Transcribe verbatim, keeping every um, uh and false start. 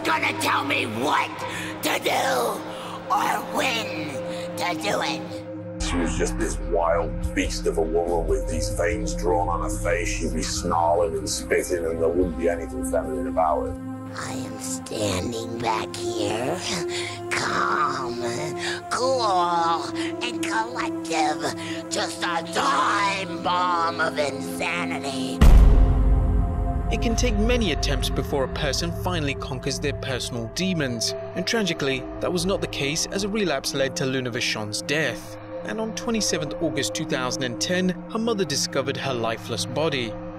gonna tell me what to do or when to do it. She was just this wild beast of a woman with these veins drawn on her face. She'd be snarling and spitting, and there wouldn't be anything feminine about her. I am standing back here, calm, cool, and collective, just a time bomb of insanity. It can take many attempts before a person finally conquers their personal demons, and tragically, that was not the case as a relapse led to Luna Vachon's death. And on twenty-seventh of August two thousand ten, her mother discovered her lifeless body.